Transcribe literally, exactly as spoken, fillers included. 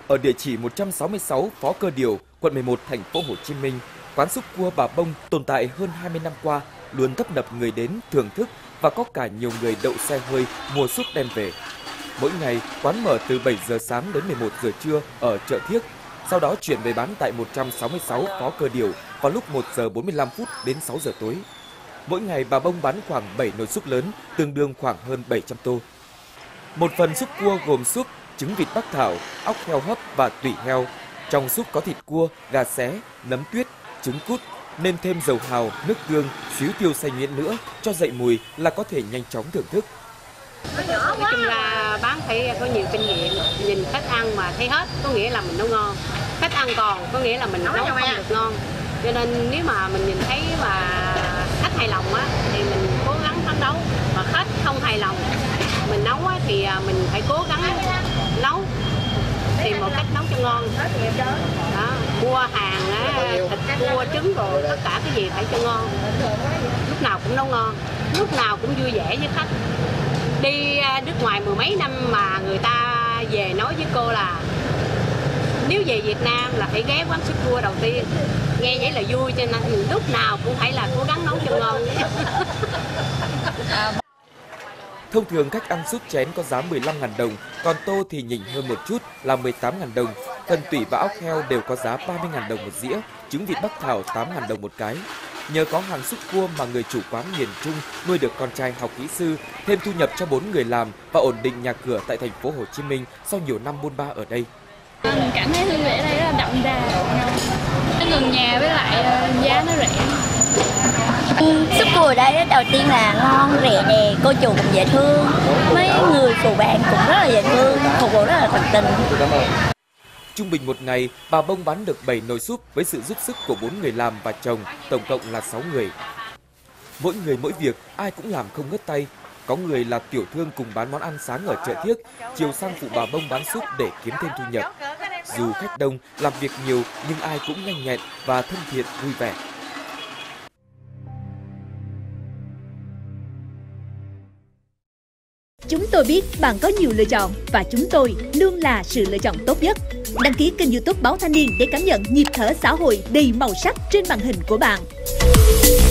Ở địa chỉ một trăm sáu mươi sáu Phó Cơ Điều, quận mười một, thành phố Hồ Chí Minh, quán súp cua Bà Bông tồn tại hơn hai mươi năm qua, luôn tấp nập người đến thưởng thức và có cả nhiều người đậu xe hơi mua súp đem về. Mỗi ngày, quán mở từ bảy giờ sáng đến mười một giờ trưa ở chợ Thiếc, sau đó chuyển về bán tại một trăm sáu mươi sáu Phó Cơ Điều vào lúc một giờ bốn mươi lăm phút đến sáu giờ tối. Mỗi ngày Bà Bông bán khoảng bảy nồi súp lớn, tương đương khoảng hơn bảy trăm tô. Một phần súp cua gồm súp, trứng vịt Bắc Thảo, óc heo hấp và tủy heo. Trong súp có thịt cua, gà xé, nấm tuyết, trứng cút, nên thêm dầu hào, nước tương, xíu tiêu xay nhuyễn nữa cho dậy mùi là có thể nhanh chóng thưởng thức. Nói chung là bán phải có nhiều kinh nghiệm, nhìn khách ăn mà thấy hết có nghĩa là mình nấu ngon, khách ăn còn có nghĩa là mình nấu không được ngon. Cho nên nếu mà mình nhìn thấy mà khách hài lòng á thì mình cố gắng phấn đấu, mà khách không hài lòng mình nấu á thì mình phải cố gắng nấu, tìm một cách nấu cho ngon. Đó, mua hàng á, thịt cua trứng rồi tất cả cái gì phải cho ngon, lúc nào cũng nấu ngon, lúc nào cũng vui vẻ với khách. Đi nước ngoài mười mấy năm mà người ta về nói với cô là nếu về Việt Nam là phải ghé quán súp cua đầu tiên. Nghe vậy là vui, cho nên lúc nào cũng phải là cố gắng nấu cho ngon. Thông thường khách ăn súp chén có giá mười lăm nghìn đồng, còn tô thì nhỉnh hơn một chút là mười tám nghìn đồng. Phần tủy và óc heo đều có giá ba mươi nghìn đồng một dĩa, trứng vịt Bắc Thảo tám nghìn đồng một cái. Nhờ có hàng súp cua mà người chủ quán miền Trung nuôi được con trai học kỹ sư, thêm thu nhập cho bốn người làm và ổn định nhà cửa tại thành phố Hồ Chí Minh sau nhiều năm bôn ba ở đây. Mình cảm thấy hương vị ở đây rất là đậm đà, nó gần nhà với lại giá nó rẻ. Súp cua ở đây đầu tiên là ngon, rẻ nè, cô chủ cũng dễ thương, mấy người phụ bạn cũng rất là dễ thương, phục vụ rất là tận tình. Trung bình một ngày, bà Bông bán được bảy nồi súp với sự giúp sức của bốn người làm và chồng, tổng cộng là sáu người. Mỗi người mỗi việc, ai cũng làm không ngớt tay. Có người là tiểu thương cùng bán món ăn sáng ở chợ Thiếc, chiều sang phụ bà Bông bán súp để kiếm thêm thu nhập. Dù khách đông, làm việc nhiều nhưng ai cũng nhanh nhẹn và thân thiện vui vẻ. Chúng tôi biết bạn có nhiều lựa chọn và chúng tôi luôn là sự lựa chọn tốt nhất. Đăng ký kênh YouTube Báo Thanh Niên để cảm nhận nhịp thở xã hội đầy màu sắc trên màn hình của bạn.